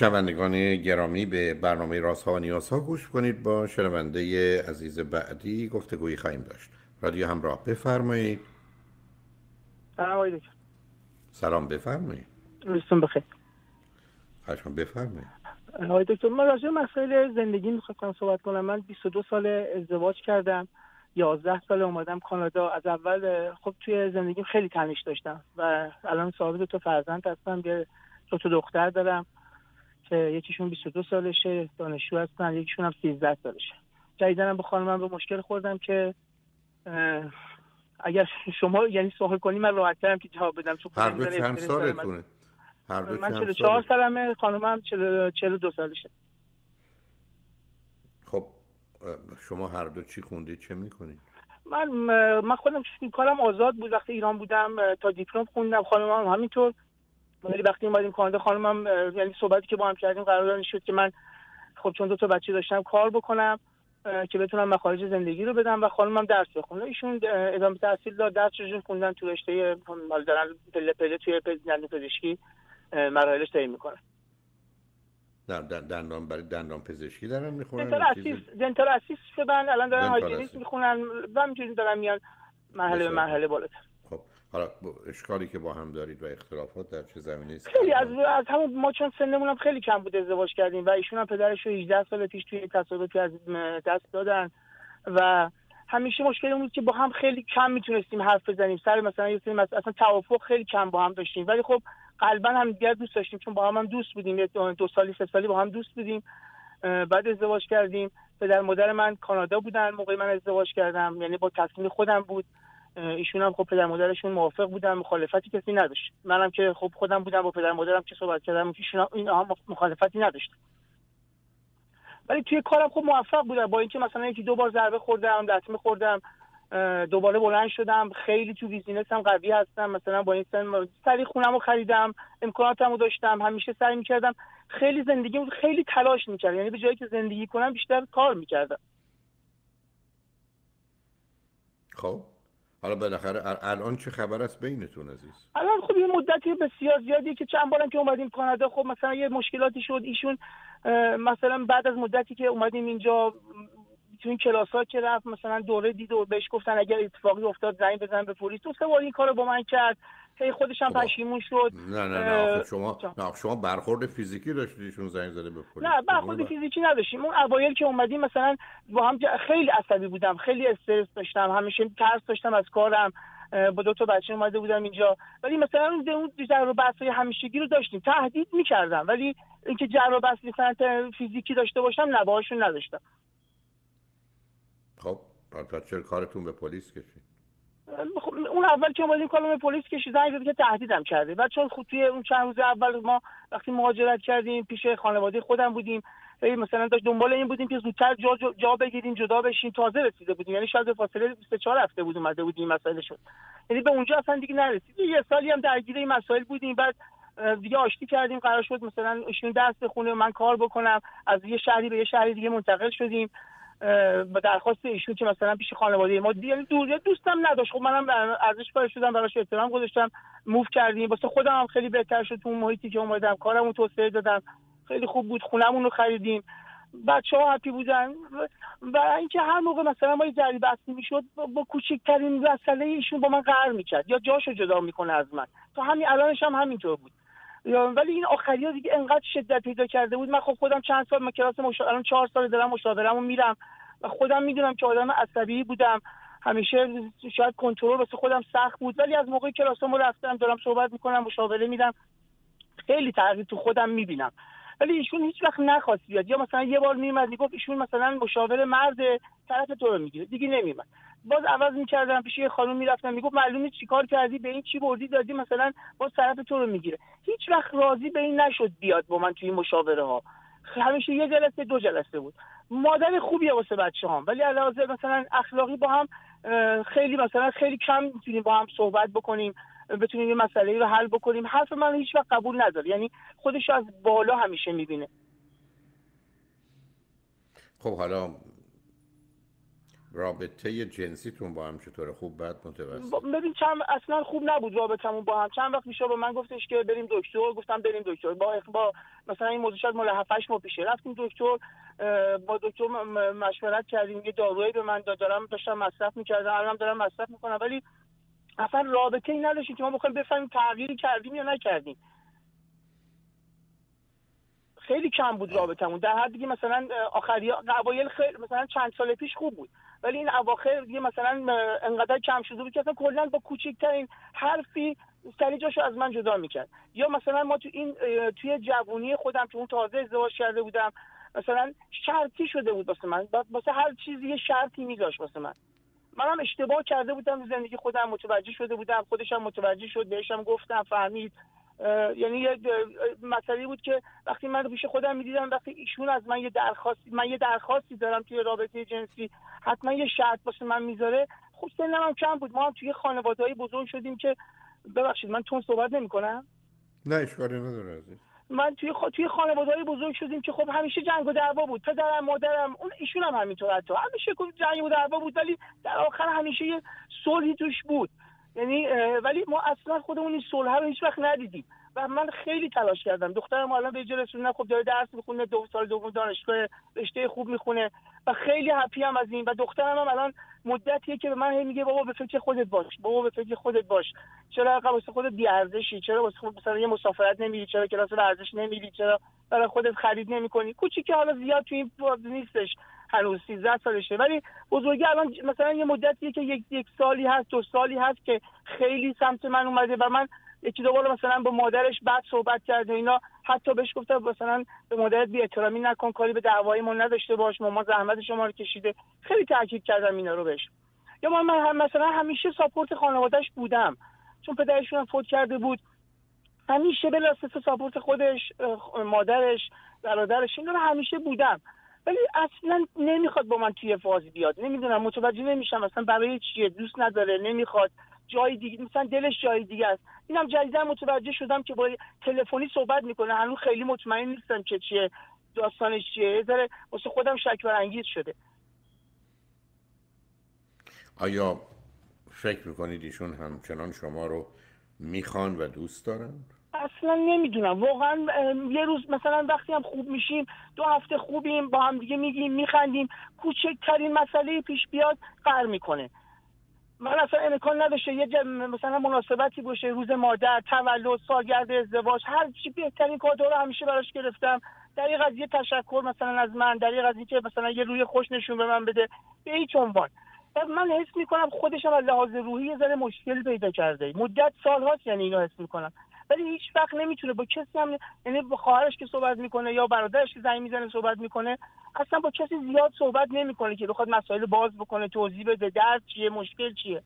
شنوندگان گرامی، به برنامه رازها و نیازها گوش کنید. با شنونده عزیز بعدی گفتگویی خواهیم داشت. رادیو همراه، بفرمایید. سلام آقای دکتر. سلام، بفرمایید. روزتون بخیر. خواهشم بفرمایید. آقای دکتر، من راجع به مسائل زندگی می‌خواستم صحبت کنم. من 22 سال ازدواج کردم، 11 سال اومدم کانادا. از اول خب توی زندگیم خیلی تنش داشتم و الان صاحب 2 تا فرزند هستم. یه 2 تا دختر دارم که یکیشون 22 سالشه، دانشجو هستن، یکیشون هم 13 سالشه. جدیداً با خانمم به مشکل خوردم که اگر شما یعنی سوال کنی من راحت‌ترم که جواب بدم، چون هر دو چند سالتونه؟ هر دو من چند 44 سالتونه؟ سالمه، خانمم 42 سالشه. خب شما هر دو چی خوندید، چه میکنید؟ من خودم کارم آزاد بود وقتی ایران بودم، تا دیپلم خوندم، خانمم همینطور. ولی وقتی اومدیم کانادا خانمم یعنی صحبتی که با هم کردیم قرارداد شد که من خب چون 2 تا بچه داشتم کار بکنم که بتونم مخارج زندگی رو بدم و خانمم درس بخونه. ایشون ادامه تحصیل داد، درسشون خوندن تو رشته مال دارن پله پله توی پزشکی مراحلش طی میکنن. دندان برای دندان پزشکی دارن میخونن؟ دنتال اسیست شدن، الان دارن دنتال هایجینیست میخونن و همینجوری دارن میان مرحله به مرحله بالاتر. خب حالا اشکالی که با هم دارید و اختلافات در چه زمینه‌ای است؟ خیلی از همون ما چون سنمون هم خیلی کم بود ازدواج کردیم و ایشون هم پدرش رو 18 سال پیش توی تصادفی از دست دادن و همیشه مشکل بود که با هم خیلی کم میتونستیم حرف بزنیم سر مثلا یه سری اصلا توافق خیلی کم با هم داشتیم، ولی خب قلبا هم دیگه دوست داشتیم چون با هم دوست بودیم. 2 سالی 3 سالی با هم دوست بودیم. بعد ازدواج کردیم. پدر مادر من کانادا بودن موقعی من ازدواج کردم، یعنی با تصمیم خودم بود. ایشون هم خب پدر مادرشون موافق بودن، مخالفتی کسی نداشت. منم که خب خودم بودم با پدر مادرم که صحبت کردم ایشون هم مخالفتی نداشت. ولی توی کارم خب موفق بودم، با اینکه مثلا 1-2 بار ضربه خوردم، لطمه خوردم، دوباره بلند شدم. خیلی تو بیزینسم قوی هستم. مثلا با این سری خونمو خریدم، امکاناتمو داشتم، همیشه سعی می‌کردم. خیلی زندگیم خیلی تلاش می‌کردم، یعنی به جایی که زندگی کنم بیشتر کار می‌کردم. خب حالا بالاخره الان چه خبر است بینتون عزیز؟ الان خب یه مدتی بسیار زیادی که چند بارم که اومدیم کانادا خب مثلا یه مشکلاتی شد. ایشون مثلا بعد از مدتی که اومدیم اینجا تو این کلاس‌ها که رفت مثلا دوره دید و بهش گفتن اگر اتفاقی افتاد زنگ بزن به پلیس. تو سوال این کارو با من کرد، هی خودش هم پشیمون شد. نه شما برخورد فیزیکی داشتیدشون زنگ زده به پلیس؟ نه برخورد فیزیکی نداشتیم. اون اوایل که اومدیم مثلا با هم خیلی عصبی بودم، خیلی استرس داشتم، همیشه ترس داشتم از کارم. با 2 تا بچه اومده بودم اینجا، ولی مثلا اون جر و بحث‌های همیشگی رو داشتیم. تهدید می‌کردم، ولی اینکه جر و بحث مثلا فیزیکی داشته باشم نه، باهاشون نداشتم. خب حالا چرا کارتون به پلیس کشید؟ اون اول که اومدیم کارم به پلیس کشید، زنگ زد که تهدیدم کرده. بعد چون خود توی اون چند روز اول ما وقتی مهاجرت کردیم پیش خانواده خودم بودیم، مثلا داشت دنبال این بودیم که زودتر جا بگیریم، جدا بشیم. تازه رسیده بودیم، یعنی شاید به فاصله 24 هفته بود اومده بودیم مسائل شد، یعنی به اونجا اصلا دیگه نرسیدیم. یه سالی هم درگیر این مسائل بودیم. بعد دیگه آشتی کردیم، قرار شد مثلا ایشون درس بخونه من کار بکنم. از یه شهری به یه شهر دیگه منتقل شدیم با درخواست ایشون که مثلا پیش خانواده ما دیگه دوستم نداشت. خب منم ارزش قائل شدم، براش احترام گذاشتم، موو کردیم. واسه خودم هم خیلی بهتر شد تو اون محیطی که اومدم، کارمو توسعه دادم، خیلی خوب بود، خونمون رو خریدیم، بچه‌ها هپی بودن. و اینکه هر موقع مثلا ما یه جری بحثی میشد با کوچکترین مسئله ایشون با من قهر میکرد یا جاشو جدا میکنه از من. تا همین الانش هم همینطور بود. ولی این آخری‌ها دیگه انقدر شدت پیدا کرده بود. من خب خودم چند سال کلاس الان 4 سال دارم مشاوره‌مو میرم و خودم میدونم که آدم عصبی بودم، همیشه شاید کنترل واسه خودم سخت بود. ولی از موقعی کلاسامو رفتم دارم صحبت میکنم، مشاوره میدم، خیلی تغییر تو خودم میبینم. ولی ایشون هیچ وقت نخواست بیاد. یا مثلا یه بار میومد میگفت ایشون مثلا مشاور مرد طرف تو رو میگیره، دیگه نمیومد. باز عوض میکردم پیش یه خانم میرفتم میگفت معلومه چیکار کردی، به این چی بردی دادی، مثلا باز طرف تو رو میگیره. هیچ وقت راضی به این نشد بیاد با من توی مشاوره ها. همیشه 1 جلسه 2 جلسه بود. مادر خوبیه واسه بچه‌هام، ولی علاوه مثلا اخلاقی با هم خیلی کم میتونیم با هم صحبت بکنیم، بتونیم یه مسئله رو حل بکنیم. حرف من هیچ وقت قبول نداره، یعنی خودش از بالا همیشه میبینه. خب حالا رابطه جنسیتون با هم چطوره؟ خوب بد متوسط؟ ببین اصلا خوب نبود رابطمون با هم. چند وقت پیش با من گفتش که بریم دکتر، گفتم بریم دکتر. با مثلا این موضوع شاید مال 7-8 ماه پیشه رفتیم دکتر، با دکتر مشورت کردیم، یه دارویی به من داشتم مصرف می‌کردم، الانم دارم مصرف می‌کنم، ولی اصلا رابطه‌ای نداشتیم که ما بخوایم بفهمیم تغییری کردیم یا نکردیم. خیلی کم بود رابطمون، در حدی که مثلا اوایل خیلی مثلا چند سال پیش خوب بود، ولی این اواخر دیگه مثلا انقدر کم شده بود که اصلا کلا با کوچکترین حرفی سری جاشو از من جدا میکرد. یا مثلا ما توی جوونی خودم که اون تازه ازدواج کرده بودم، مثلا شرطی شده بود واسه هر چیزی یه شرطی میذاشت واسه منم اشتباه کرده بودم، زندگی خودم متوجه شده بودم، خودشم متوجه شد، بهشم گفتم، فهمید. یعنی یه مسئله بود که وقتی من پیش خودم می‌دیدم وقتی ایشون از من یه درخواستی دارم توی رابطه جنسی، حتما یه شرط واسه من میذاره. خب سنم هم کم بود، ما هم توی خانواده‌ای بزرگ شدیم که ببخشید من تون صحبت نمی‌کنم. نه اشکالی نداره عزیز. من توی خانواده‌ای بزرگ شدیم که خب همیشه جنگ و دعوا بود، پدرم مادرم ایشون هم همینطور، حتی همیشه جنگ و دعوا بود، ولی در آخر همیشه یه صلحی توش بود. یعنی ولی ما اصلا خودمون این صلح رو هیچ وقت ندیدیم و من خیلی تلاش کردم. دخترم الان به جای رسوندن خب داره درس میخونه، 2 سال دوم دانشگاه، رشته خوب میخونه و خیلی هپی هم از این. و دخترم هم الان مدتیه که به من میگه بابا به فکر خودت باش، بابا به فکر خودت باش، چرا واسه خودت بی ارزشی، چرا واسه خودت مثلا یه مسافرت نمیری، چرا کلاس ورزش نمیری، چرا برای خودت خرید نمیکنی. کوچیکه حالا زیاد تو این فاز نیستش، هنوز 13 سالشه، ولی بزرگی الان مثلا یه مدتیه که یک سالی هست، 2 سالی هست که خیلی سمت من اومده و من یکی دو بار مثلا با مادرش بد صحبت کرده اینا، حتی بهش گفتم مثلا به مادرت بی احترامی نکن، کاری به دعوایمون نداشته باش، مامان زحمت شما رو کشیده. خیلی تاکید کردم اینا رو بهش. یا من مثلا همیشه ساپورت خانواده‌اش بودم، چون پدرشون هم فوت کرده بود، همیشه بلا اساس ساپورت خودش، مادرش، برادرش، اینا رو همیشه بودم، ولی اصلا نمیخواد با من توی فاز بیاد. نمیدونم، متوجه نمیشم اصلا برای چیه، دوست نداره، نمیخواد، جای دیگه مثلا دلش جای دیگه است. اینم جدیدا متوجه شدم که با تلفنی صحبت میکنه، هنوز خیلی مطمئن نیستم که چیه، داستانش چیه، یه ذره واسه خودم شک برانگیز شده. آیا فکر میکنید ایشون همچنان شما رو میخوان و دوست دارن؟ اصلا نمیدونم واقعا. یه روز مثلا وقتی هم خوب میشیم، 2 هفته خوبیم، با هم دیگه میگیم، میخندیم، کوچکترین مسئله پیش بیاد قهر میکنه. من اصلا امکان نداشته یه مثلا مناسبتی باشه، روز مادر، تولد، سالگرد ازدواج، هر چی بهترین کادو رو همیشه براش گرفتم. در یه قضیه تشکر مثلا از من، در یه قضیه که مثلا یه روی خوش نشون به من بده، به هیچ عنوان. من حس میکنم خودش هم از لحاظ روحی یه ذره مشکل پیدا کرده، مدت سال‌هاست یعنی اینو حس میکنم، ولی هیچ وقت نمیتونه با کسی هم، یعنی با خواهرش که صحبت میکنه یا برادرش که زنگ میزنه صحبت میکنه، اصلا با کسی زیاد صحبت نمیکنه که بخواد مسائل باز بکنه، توضیح بده درد چیه، مشکل چیه.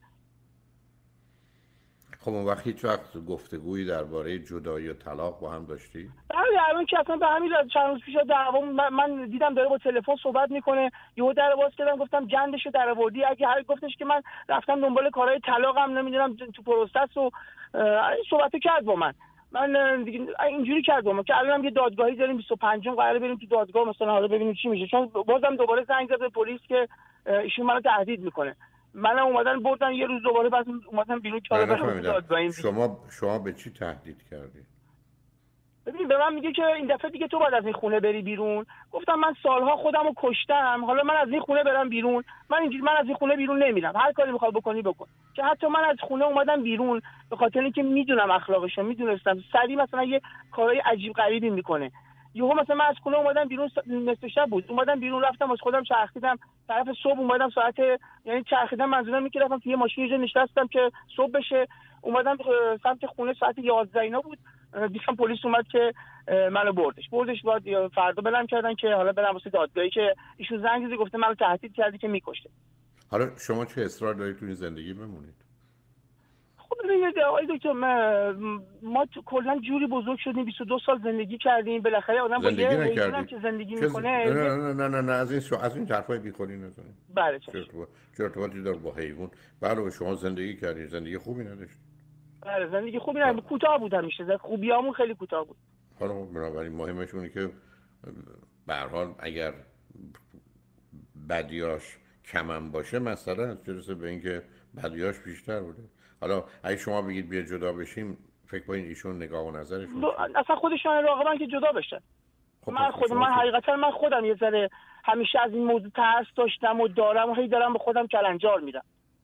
خب اون وقت هیچ وقت گفتگویی درباره جدایی و طلاق با هم داشتی؟ بله الان که اصلا به همین چند روز پیش دعوا من دیدم داره با تلفن صحبت میکنه، یهو در باز کردم گفتم جندشو در آوردی. اگه هر گفتش که من رفتم دنبال کارهای طلاقم، نمیدونم تو پروسس و صحبت کرد با من دیگه اینجوری کرد با من که الانم یه دادگاهی داریم 25م قراره بریم تو دادگاه، مثلا حالا ببینیم چی میشه، چون بازم دوباره زنگ زد به پلیس که ایشون منو تهدید میکنه. منم اومدن بردن یه روز دوباره، بعد اومدن بیرون که حالا برم دادگاهی. شما به چی تهدید کردی؟ ببین به من میگه که این دفعه دیگه تو باید از این خونه بری بیرون. گفتم من سالها خودمو کشتم، حالا من از این خونه برم بیرون؟ من از این خونه بیرون نمیرم، هر کاری میخوای بکنی بکن. که حتی من از خونه اومدم بیرون به خاطر اینکه میدونم اخلاقشو، میدونستم سری مثلا یه کارهای عجیب غریبی میکنه. یهو مثلا من از خونه اومدم بیرون، نصف شب بود، اومدم بیرون، رفتم از خودم چرخیدم طرف صبح، اومدم ساعت، یعنی چرخیدم منظورم اینه که رفتم توی ماشین یه نشستم که صبح بشه، اومدم سمت خونه ساعت 11 اینا بود، دیدم پلیس اومد که منو بردش بعد فردا بلند کردن که حالا برم واسه دادگاهی که ایشون زنگ زده گفته منو تهدید کردی که میکشته. حالا شما چه اصرار دارید تو این زندگی بمونید؟ خب ببینید آقای دکتر، ما کلا جوری بزرگ شدیم، 22 سال زندگی کردیم، بالاخره آدم با یه حیوانم که زندگی میکنه. نه از این حرفای بیخودی نزنید. بله چه ارتباطی داره با حیوان؟ بله شما زندگی کردید، زندگی خوبی نداشتید. بله زندگی خوبی نداشتم، کوتاه بود، همیشه خوبیامون خیلی کوتاه بود. حالا بنابراین مهمش اونه که به هر حال اگر بدیاش کمم باشه مثلا درسته به اینکه بدیاش بیشتر بوده. حالا اگه شما بگید بیا جدا بشیم، فکر کنید ایشون نگاه و نظرشون اصلا خودشون راغبن که جدا بشن. خب من حقیقتا من خودم یه ذره همیشه از این موضوع ترس داشتم و دارم و هی دارم به خودم کلنجار میدم.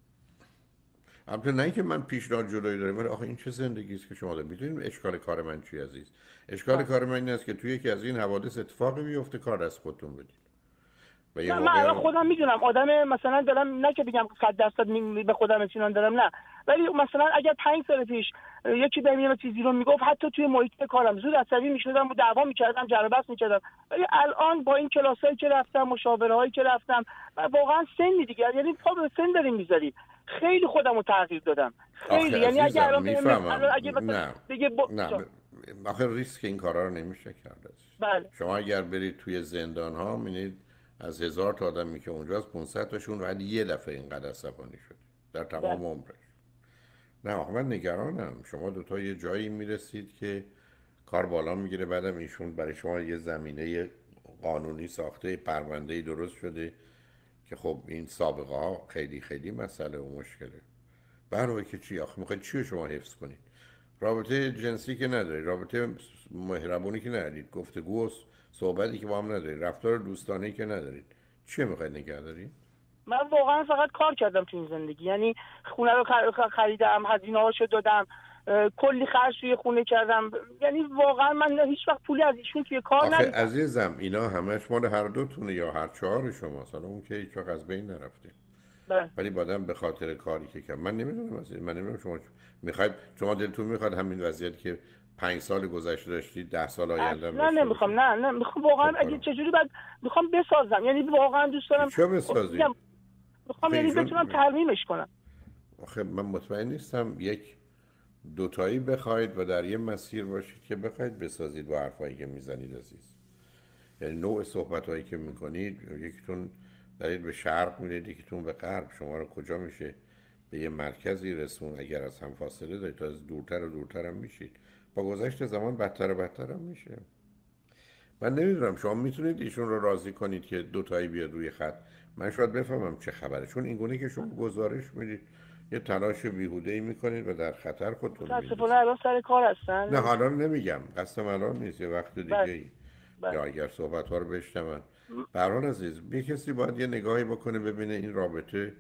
البته نه اینکه من پیشنهاد جدایی دارم، ولی آخه این چه زندگی است که شما دارید. میدونید اشکال کار من چی عزیز؟ اشکال کار من این است که توی یکی از این حوادث اتفاقی بیفته کار از خودتون بدید. من الان خودم میدونم آدم مثلا دارم، نه که بگم 100% به خودم اطمینان دارم، نه، ولی مثلا اگر 5 سال پیش یکی بهم یه چیزی رو میگفت، حتی توی محیط کارم زود عصبی میشدم و دعوا میکردم، جر و بحث میکردم. ولی الان با این کلاسایی که رفتم، مشاورهایی که رفتم، واقعا سنی دیگه، یعنی پا به سن داریم میذاری. خیلی خودم رو تغییر دادم، خیلی. یعنی اگر الان اگه نه آخه ریسک این کارا رو نمیشه کرد. بله. شما اگر برید توی زندان ها میبینید از 1000 تا آدمی که اونجاست 500 تاشون ولی یه دفعه اینقدر عصبانی شد در تمام عمرش. نه آخه من نگرانم. شما دوتا یه جایی میرسید که کار بالا میگیره، بعدم ایشون برای شما یه زمینه قانونی ساخته، پرونده‌ای درست شده که خب این سابقه ها خیلی خیلی مسئله و مشکله. برای که چی؟ آخه میخواید چی شما حفظ کنید؟ رابطه جنسی که ندارید، رابطه مهربونی که ندارید، گفتگو و صحبتی که با هم ندارید، رفتار دوستانه‌ای که ندارید، چی میخواید نگه دارید؟ من واقعا فقط کار کردم تو این زندگی. یعنی خونه رو خریدم، هزینه‌هاشو دادم، کلی خرج توی خونه کردم. یعنی واقعا من هیچ وقت پولی از ایشون توی کار ندیدم. آخه عزیزم اینا همش مال هر دوتونه یا هر چهار شما، مثلا اون که هیچ وقت از بین نرفته. ولی بعدم به خاطر کاری که کردم، من نمیدونم شما میخواید، شما دلتون میخواد همین وضعیت که 5 سال گذشته داشتید 10 سال آینده نه نمیخوام، نه میخوام واقعا اگه چجوری بعد میخوام بسازم. یعنی واقعا دوست دارم چه بسازید؟ میخوام یعنی بتونم ترمیمش کنم. آخه من مطمئن نیستم یک دوتایی بخواید و در یه مسیر باشید که بخواید بسازید با حرفایی که میزنید عزیز. یعنی نوع صحبتایی که میکنید، یکیتون دارید به شرق میرید، یکیتون به غرب. شما رو کجا میشه به یه مرکزی رسون؟ اگر از هم فاصله دارید تا از دورتر و دورتر هم میشید. با گذشت زمان بدتر و بدتر هم میشه. من نمیدونم شما میتونید ایشون رو راضی کنید که دوتایی بیاد روی خط. من شاید بفهمم چه خبره، چون این گونه که شما گزارش میدید یه تلاش بیهوده‌ای میکنید و در خطر خودتون می‌اندازید. الان سر کار هستن؟ نه حالا نمیگم، قصدم الان نیست، یه وقت دیگه یا اگر صحبت‌ها رو بشنون. به هر حال عزیز، یه کسی باید یه نگاهی بکنه ببینه این رابطه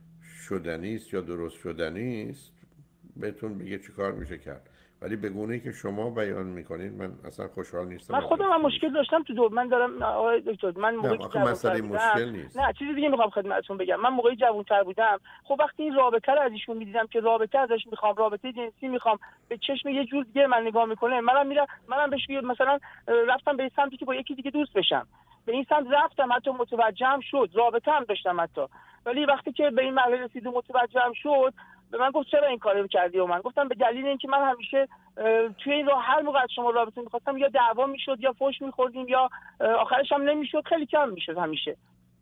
شدنی است یا درست شدنی است، بهتون بگه چی کار میشه کرد. ولی به گونه‌ای که شما بیان میکنید من اصلا خوشحال نیستم. من خودم هم مشکل داشتم تو دور. من دارم آقای دکتر، من موقعی که مسئله مشکل نیست. نه چیزی دیگه میخوام خدمتتون بگم. من موقعی جوان‌تر بودم، خب وقتی این رابطه رو از ایشون میدیدم که رابطه ازش میخوام، رابطه جنسی میخوام، به چشم یه جور دیگه من نگاه میکنه، منم بهش مثلا رفتم به سمتی که با یکی دیگه دوست بشم. به این سمت رفتم، حتی متوجهم شد، رابطه هم داشتم حتی. ولی وقتی که به این مرحله رسید و متوجهم شد، به من گفت چرا این کارو کردی؟ و من گفتم به دلیل اینکه من همیشه توی این راه هر موقع از شما رابطه می‌خواستم یا دعوا میشد یا فحش می‌خوردیم یا آخرش هم نمیشد، خیلی کم میشد همیشه.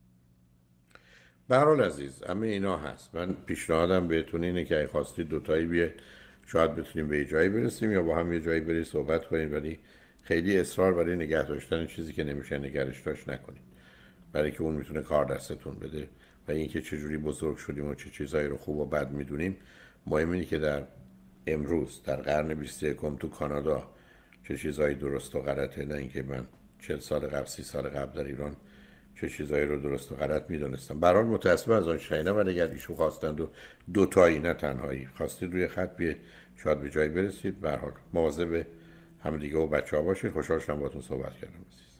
به هر حال عزیز، همه اینا هست. من پیشنهادم بهتون اینه که اگه خواستید دوتایی بیاید شاید بتونیم به جایی برسیم یا با هم یه جایی برید صحبت کنید، ولی خیلی اصرار برای نگه داشتن چیزی که نمیشه نگهش داشت نکنید، برای که اون میتونه کار دستتون بده. و اینکه چجوری بزرگ شدیم و چه چیزایی رو خوب و بد میدونیم، مهم اینه که در امروز در قرن 21 تو کانادا چه چیزایی درست و غلطه، نه اینکه من 40 سال قبل 30 سال قبل در ایران چه چیزایی رو درست و غلط میدونستم. به هر حال متأسفم از آن شینه، ولی اگر ایشون خواستند و دوتایی نه تنهایی خواستید روی خط بیاید شاید به جایی برسید. به هر حال مواظب همدیگه و بچه‌ها باشید. خوشحال شدم باهاتون صحبت کردم.